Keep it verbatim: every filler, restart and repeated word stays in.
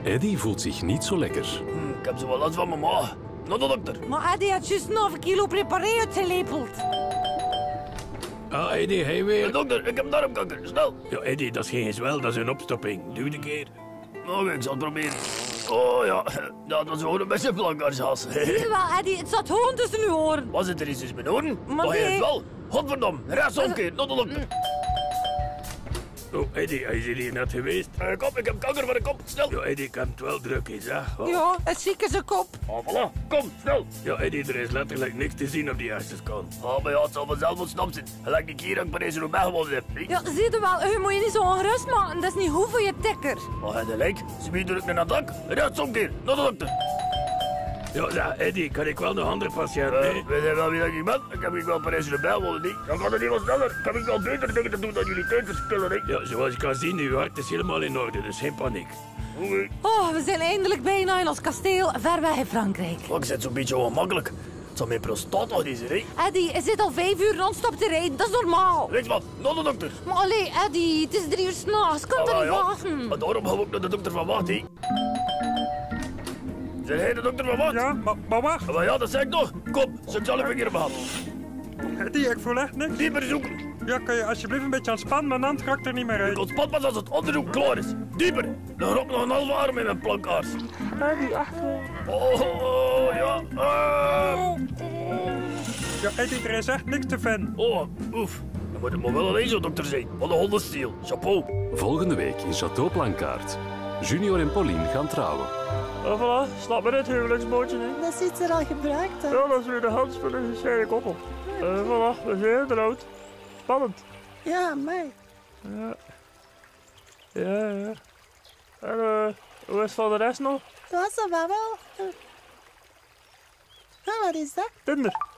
Eddie voelt zich niet zo lekker. Hm, ik heb zo wel last van mijn maag. Naar de dokter. Maar Eddie had juist een halve kilo preparé uitgelepeld. Ah, Eddie, hij weer. Dokter, ik heb darmkanker. Snel. Ja, Eddie, dat is geen gezwel, dat is een opstopping. Doe het een keer. Nou, ik zal het proberen. Oh ja, dat was gewoon een beetje plankarsjas. Zie je wel, Eddie, het zat gewoon tussen uw oren. Was het er iets tussen mijn oren? Maar Maar hij nee. het wel. Godverdomme, rechtsomkeer, naar de dokter. Oh, Eddie, hij is hier net geweest. Uh, kom, ik heb kanker van de kop. Snel. Ja, Eddie, ik heb het wel druk is, hè. Oh. Ja, het ziek is zijn kop. Oh, voilà. Kom, snel. Ja, Eddie, er is letterlijk niks te zien op die eerste scan. Oh, maar ja, het zal vanzelf ontsnapt zijn. Gelijk die keer dat ik Parijs-Roubaix gewonnen heb. Nee? Ja, zie je wel, je moet je niet zo ongerust maken. Dat is niet goed voor je tikker. Maar hij gelijk. Ze weet druk naar het dak. Rechtsomkeer, naar de dokter. Ja, ja, Eddie, kan ik wel nog andere patiënten Uh, mee? weet je wel wie dat ik ben? Ik heb ik wel Parijs-Roubaix gewonnen, niet? Dan gaat het niet wat sneller. Ik heb ik wel beter dingen te doen dan jullie tijd verspillen, niet? Ja, zoals je kan zien, uw hart is helemaal in orde, dus geen paniek. Oké. Oh, we zijn eindelijk bijna in ons kasteel, ver weg in Frankrijk. Oh, ik zit zo'n beetje ongemakkelijk. Het zal mijn prostaat nog niet zijn, hè? Eddie, je zit al vijf uur non-stop te rijden, dat is normaal. Weet je wat? Naar de dokter. Maar allee, Eddie, het is drie uur s'nachts, kan Ah, toch niet ja. wachten? Maar daarom gaan we ook naar de dokter van Wacht, hè? Zijn jij de dokter van Wacht? Ja, maar, maar wacht. Ah, maar ja, dat zei ik toch. Kom, ze zal even hier behandelen. Eddie, ik voel echt niks. Dieper zoeken. Ja, kan je alsjeblieft een beetje ontspannen? Mijn hand raakt er niet meer Ik uit. ontspan pas als het onderzoek klaar is. Dieper. Dan rok nog een halve arm in mijn plankaars. Eddie, achter. Oh, oh, ja. Ah. Ja, Eddie, er is echt niks te vinden. Oh, oef. Dan moet het maar wel een zo-dokter zijn. Wat een hondenstiel. Chapeau. Volgende week in Château Plankaart. Junior en Pauline gaan trouwen. En voilà, snap maar dit huwelijksbootje, hè. Dat is iets er al gebruikt, hè? Ja, dat is weer de hand van een gescheiden koppel. En voilà, we zijn getrouwd. Spannend. Ja, mij. Ja. Ja, ja. En uh, hoe is het van de rest nog? Dat was dat wel wel. Ja, wat is dat? Tinder.